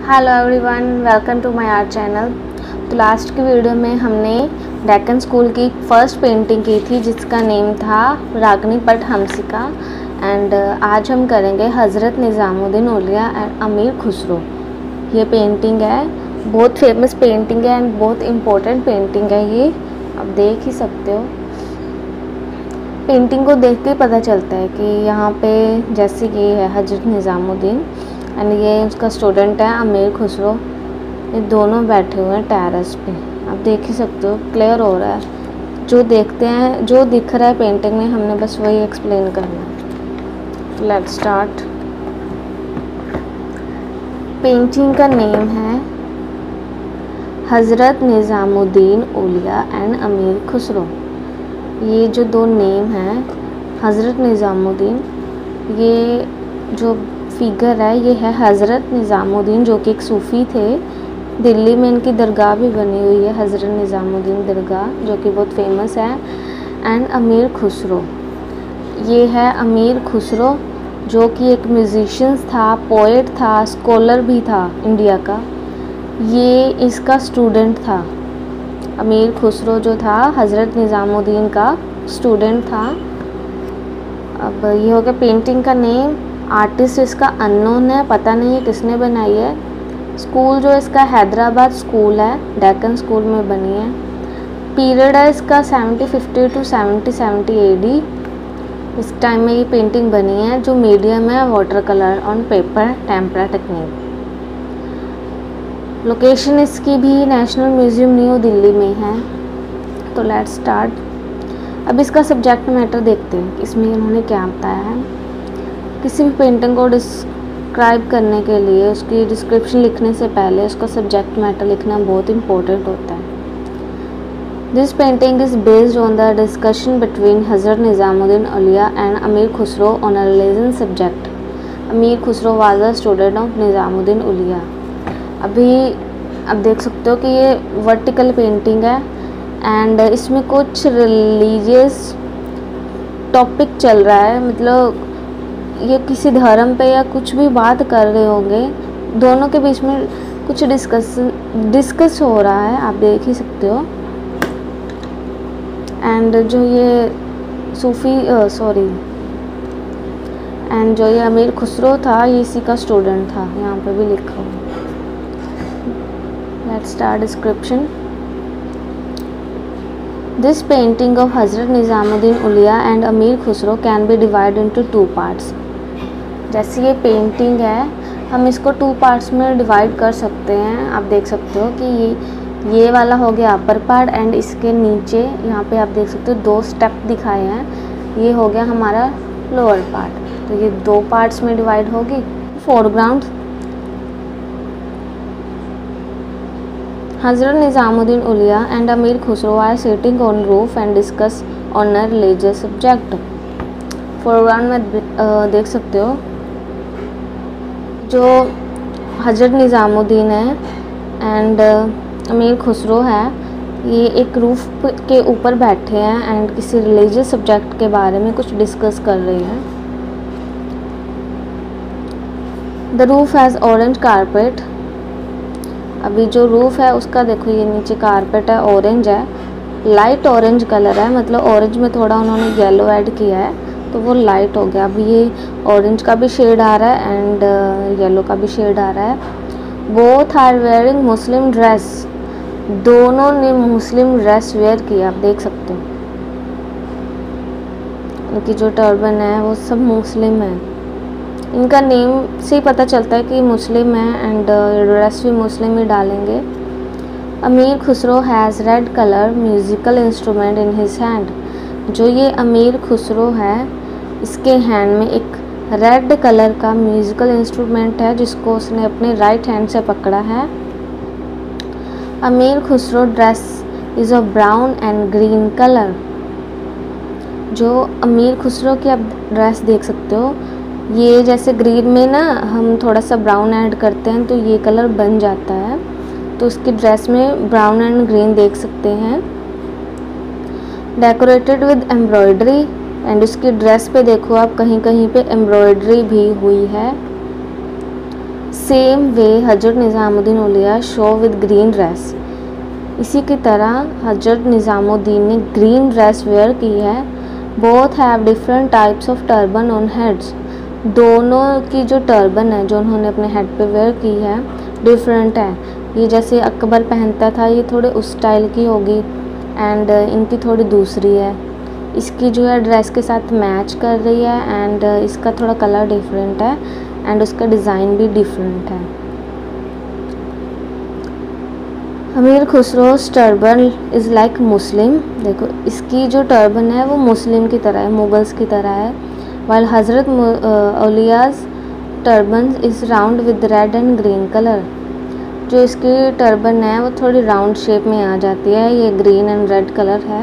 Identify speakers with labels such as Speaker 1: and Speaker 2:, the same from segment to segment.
Speaker 1: Hello everyone, welcome to my art channel. तो last की video में हमने डेक्कन स्कूल की फर्स्ट पेंटिंग की थी जिसका नेम था रागनी पट हमसिका। एंड आज हम करेंगे हज़रत निज़ामुद्दीन औलिया एंड अमीर खुसरो। ये पेंटिंग है, बहुत फेमस पेंटिंग है एंड बहुत इम्पोर्टेंट पेंटिंग है। ये आप देख ही सकते हो। पेंटिंग को देख के पता चलता है कि यहाँ पे जैसे कि है हज़रत निज़ामुद्दीन एंड ये उसका स्टूडेंट है अमीर खुसरो। ये दोनों बैठे हुए हैं टेरेस पे, आप देख ही सकते हो, क्लियर हो रहा है। जो देखते हैं, जो दिख रहा है पेंटिंग में, हमने बस वही एक्सप्लेन करना है। Let's start. पेंटिंग का नेम है हज़रत निज़ामुद्दीन औलिया एंड अमीर खुसरो। ये जो दो नेम हैं, हज़रत निज़ामुद्दीन, ये जो फिगर है ये है हज़रत निज़ामुद्दीन, जो कि एक सूफ़ी थे। दिल्ली में इनकी दरगाह भी बनी हुई है, हज़रत निज़ामुद्दीन दरगाह, जो कि बहुत फेमस है। एंड अमीर खुसरो, ये है अमीर खुसरो, जो कि एक म्यूज़िशियन था, पोएट था, स्कॉलर भी था इंडिया का। ये इसका स्टूडेंट था। अमीर खुसरो जो था हज़रत निज़ामुद्दीन का स्टूडेंट था। अब ये हो गया पेंटिंग का नेम। आर्टिस्ट इसका अननोन है, पता नहीं है किसने बनाई है। स्कूल जो इसका हैदराबाद स्कूल है, डेक्कन स्कूल में बनी है। पीरियड है इसका 7050 टू 7070 AD। इस टाइम में ये पेंटिंग बनी है। जो मीडियम है water colour on paper tempera technique. Location इसकी भी नेशनल म्यूज़ियम न्यू दिल्ली में है। तो लेट्स स्टार्ट। अब इसका सब्जेक्ट मैटर देखते हैं, इसमें इन्होंने क्या बताया है। किसी भी पेंटिंग को डिस्क्राइब करने के लिए उसकी डिस्क्रिप्शन लिखने से पहले उसका सब्जेक्ट मैटर लिखना बहुत इम्पोर्टेंट होता है। This painting is based on the discussion between Hazrat Nizamuddin Auliya and Amir Khusro on a religion subject. Amir Khusro was a student of Nizamuddin Auliya. अभी आप देख सकते हो कि ये वर्टिकल पेंटिंग है एंड इसमें कुछ रिलीजियस टॉपिक चल रहा है, मतलब ये किसी धर्म पे या कुछ भी बात कर रहे होंगे। दोनों के बीच में कुछ डिस्कस हो रहा है, आप देख ही सकते हो। एंड जो ये एंड जो ये अमीर खुसरो था, ये इसी का स्टूडेंट था, यहाँ पे भी लिखा हुआ। Let's start description. This painting of Hazrat Nizamuddin Auliya and Amir Khusro can be divide into 2 parts. जैसे ये पेंटिंग है, हम इसको 2 पार्ट्स में डिवाइड कर सकते हैं। आप देख सकते हो कि ये वाला हो गया अपर पार्ट एंड इसके नीचे यहाँ पे आप देख सकते हो 2 स्टेप दिखाए हैं, ये हो गया हमारा लोअर पार्ट। तो ये 2 पार्ट्स में डिवाइड होगी। फोरग्राउंड, हज़रत Nizamuddin Auliya and Amir Khusro are sitting on roof and discuss on a religious subject. Foreground में देख सकते हो जो हज़रत निज़ामुद्दीन है एंड अमीर खुसरो है, ये एक रूफ के ऊपर बैठे हैं एंड किसी रिलीजियस सब्जेक्ट के बारे में कुछ डिस्कस कर रहे हैं। The roof has orange carpet. अभी जो रूफ है उसका देखो, ये नीचे कारपेट है, ऑरेंज है, लाइट ऑरेंज कलर है, मतलब ऑरेंज में थोड़ा उन्होंने येलो ऐड किया है तो वो लाइट हो गया। अभी ये ऑरेंज का भी शेड आ रहा है एंड येलो का भी शेड आ रहा है। Both are wearing Muslim dress. दोनों ने मुस्लिम ड्रेस वेयर किया, आप देख सकते हो। इनकी जो टर्बन है वो सब मुस्लिम है। इनका नेम से ही पता चलता है कि मुस्लिम है एंड ड्रेस भी मुस्लिम ही डालेंगे। Amir Khusro has red colour musical instrument in his hand. जो ये अमीर खुसरो है, इसके हैंड में एक रेड कलर का म्यूज़िकल इंस्ट्रूमेंट है जिसको उसने अपने राइट हैंड से पकड़ा है। Amir Khusro dress is of brown and green colour. जो अमीर खुसरो की आप ड्रेस देख सकते हो, ये जैसे ग्रीन में ना हम थोड़ा सा ब्राउन ऐड करते हैं तो ये कलर बन जाता है, तो उसकी ड्रेस में ब्राउन एंड ग्रीन देख सकते हैं। डेकोरेटेड विद एम्ब्रॉयडरी एंड उसकी ड्रेस पे देखो आप, कहीं कहीं पे एम्ब्रॉयडरी भी हुई है। Same way Hazrat Nizamuddin Auliya show with green dress. इसी की तरह हजरत निज़ामुद्दीन ने ग्रीन ड्रेस वेयर की है। Both have different types of turban on heads. दोनों की जो टर्बन है जो उन्होंने अपने हेड पे वेयर की है डिफरेंट है। ये जैसे अकबर पहनता था ये थोड़े उस स्टाइल की होगी एंड इनकी थोड़ी दूसरी है। इसकी जो है ड्रेस के साथ मैच कर रही है एंड इसका थोड़ा कलर डिफरेंट है एंड उसका डिज़ाइन भी डिफरेंट है। Amir Khusro's turban is like Muslim. देखो इसकी जो टर्बन है वो मुस्लिम की तरह है, मुगल्स की तरह है। While Hazrat Auliya's turban is round with red and green colour. जो इसकी टर्बन है वो थोड़ी राउंड शेप में आ जाती है, ये ग्रीन एंड रेड कलर है।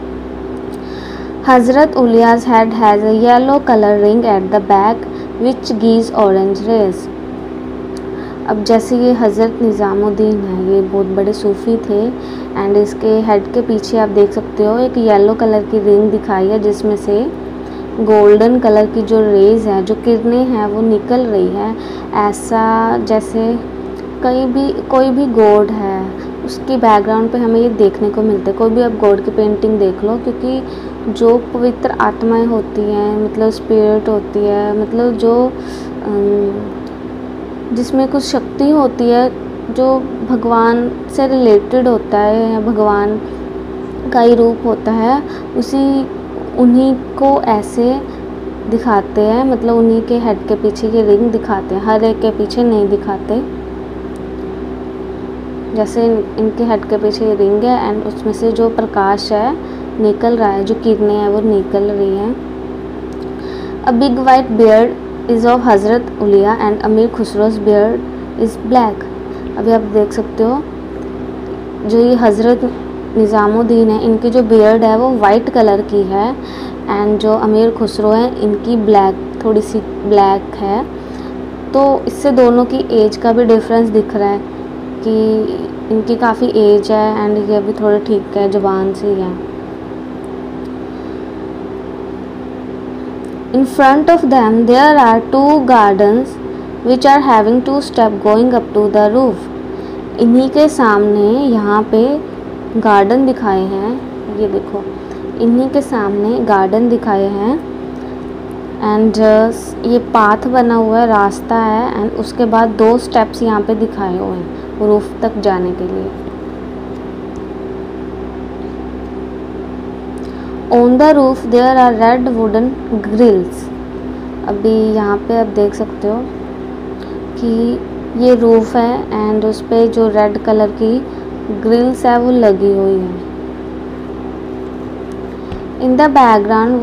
Speaker 1: Hazrat Auliya's head has a yellow colour ring at the back which gives orange rays. अब जैसे ये हज़रत निज़ामुद्दीन है, ये बहुत बड़े सूफ़ी थे एंड इसके हेड के पीछे आप देख सकते हो एक येलो कलर की रिंग दिखाई है जिसमें से गोल्डन कलर की जो रेज़ है, जो किरणें हैं वो निकल रही है। ऐसा जैसे कोई भी गॉड है उसकी बैकग्राउंड पे हमें ये देखने को मिलता है। कोई भी आप गॉड की पेंटिंग देख लो, क्योंकि जो पवित्र आत्माएं होती हैं, मतलब स्पिरिट होती है, मतलब जो जिसमें कुछ शक्ति होती है जो भगवान से रिलेटेड होता है या भगवान का ही रूप होता है, उन्हीं को ऐसे दिखाते हैं। मतलब उन्हीं के हेड के पीछे ये रिंग दिखाते हैं, हर एक के पीछे नहीं दिखाते। जैसे इनके हेड के पीछे ये रिंग है एंड उसमें से जो प्रकाश है निकल रहा है, जो किरणें हैं वो निकल रही हैं। A big white beard is of Hazrat Auliya and अमीर खुसरो's बियर्ड इज़ ब्लैक। अभी आप देख सकते हो जो ये हज़रत निज़ामुद्दीन है, इनकी जो बियर्ड है वो वाइट कलर की है एंड जो अमीर खुसरो है इनकी ब्लैक, थोड़ी सी ब्लैक है। तो इससे दोनों की एज का भी डिफरेंस दिख रहा है कि इनकी काफ़ी एज है एंड ये भी थोड़े ठीक है, जवान सी है। In front of them there are two gardens which are having two steps going up to the roof. इन्हीं के सामने यहाँ पे गार्डन दिखाए हैं, ये देखो इन्हीं के सामने गार्डन दिखाए हैं एंड ये पाथ बना हुआ है, रास्ता है एंड उसके बाद दो स्टेप्स यहाँ पे दिखाए हुए हैं रूफ तक जाने के लिए। On the roof there are red wooden grills. अभी यहाँ पे आप देख सकते हो कि ये रूफ है एंड उस पर जो रेड कलर की ग्रिल्स है वो लगी हुई है। In the background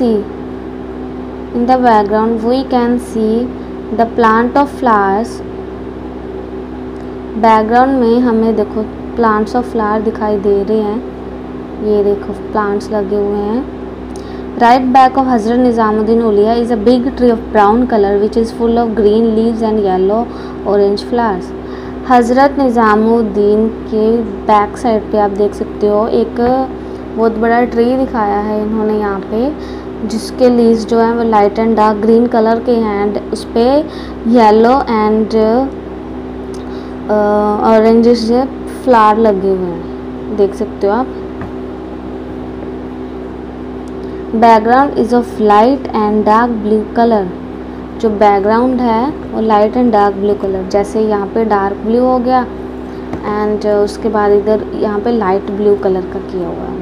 Speaker 1: we can see the plant of flowers. Background में हमें देखो प्लांट्स ऑफ फ्लावर दिखाई दे रहे हैं, ये देखो प्लांट्स लगे हुए हैं। Right back of Hazrat Nizamuddin Auliya is a big tree of brown colour which is full of green leaves and yellow orange flowers. Hazrat Nizamuddin के बैक साइड पे आप देख सकते हो एक बहुत बड़ा ट्री दिखाया है इन्होंने यहाँ पे, जिसके लीव्स जो हैं वो light and dark green colour के हैं एंड उस पर येलो एंड ऑरेंज से फ्लावर लगे हुए हैं, देख सकते हो आप। Background is of light and dark blue colour. जो बैकग्राउंड है वो light and dark blue colour, जैसे यहाँ पे डार्क ब्लू हो गया एंड उसके बाद इधर यहाँ पे लाइट ब्लू कलर का किया हुआ है।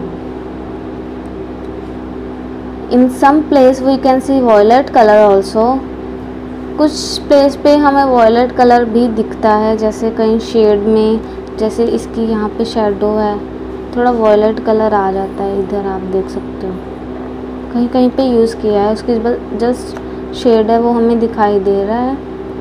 Speaker 1: In some place we can see violet colour also. कुछ प्लेस पे हमें वॉयलेट कलर भी दिखता है, जैसे कहीं शेड में, जैसे इसकी यहाँ पे शेडो है थोड़ा वॉयलेट कलर आ जाता है, इधर आप देख सकते हो कहीं कहीं पे यूज़ किया है, उसकी जस्ट शेड है वो हमें दिखाई दे रहा है।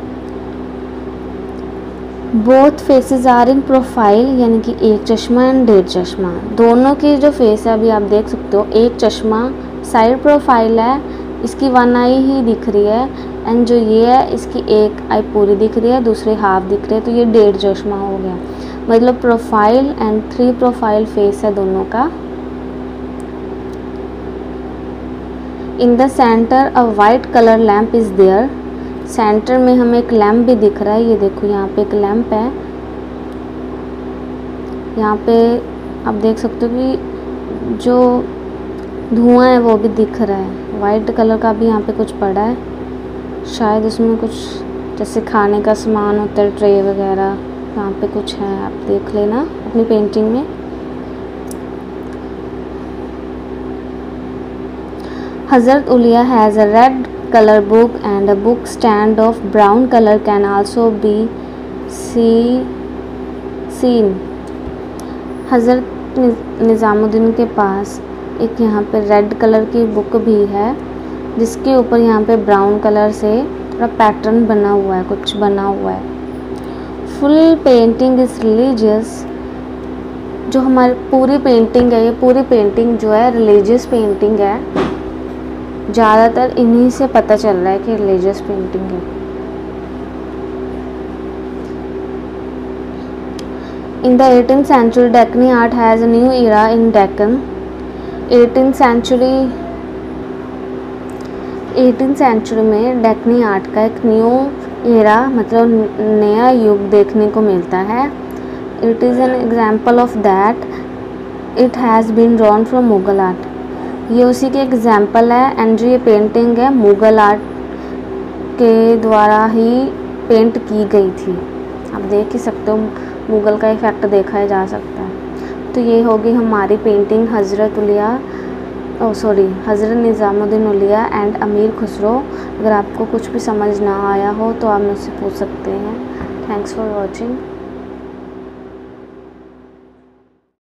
Speaker 1: Both faces are in profile, यानी कि एक चश्मा एंड डेढ़ चश्मा। दोनों की जो फेस है अभी आप देख सकते हो, एक चश्मा साइड प्रोफाइल है, इसकी वन आई ही दिख रही है एंड जो ये है इसकी एक आई पूरी दिख रही है, दूसरी हाफ दिख रही है, तो ये डेढ़ चश्मा हो गया। मतलब प्रोफाइल एंड 3 प्रोफाइल फेस है दोनों का। In the center a white color lamp is there centre में हमें एक लैम्प भी दिख रहा है, ये देखो यहाँ पे एक लैम्प है। यहाँ पे आप देख सकते हो कि जो धुआं है वो भी दिख रहा है। वाइट कलर का भी यहाँ पे कुछ पड़ा है, शायद उसमें कुछ जैसे खाने का सामान होता है, ट्रे वगैरह, यहाँ पे कुछ है, आप देख लेना अपनी पेंटिंग में। Hazrat Ulia has a red color book and a book stand of brown color can also be seen. हज़रत निज़ामुद्दीन के पास एक यहाँ पे रेड कलर की बुक भी है, जिसके ऊपर यहाँ पे ब्राउन कलर से थोड़ा पैटर्न बना हुआ है, कुछ बना हुआ है। Full painting is religious. जो हमारी पूरी पेंटिंग है, ये पूरी पेंटिंग जो है रिलीजियस पेंटिंग है। ज़्यादातर इन्हीं से पता चल रहा है कि रिलीजियस पेंटिंग है। In the 18th century Deccani art has a new era in Deccan। 18th century में डेक्कनी आर्ट का एक न्यू एरा मतलब नया युग देखने को मिलता है। It is an example of that it has been drawn from Mughal art. ये उसी के एग्जाम्पल है। एंड जो ये पेंटिंग है मुग़ल आर्ट के द्वारा ही पेंट की गई थी। आप देख ही सकते हो, मुग़ल का इफ़ेक्ट देखा जा सकता है। तो ये होगी हमारी पेंटिंग हज़रत निज़ामुद्दीन औलिया एंड अमीर खुसरो। अगर आपको कुछ भी समझ ना आया हो तो आप मुझसे पूछ सकते हैं। Thanks for watching.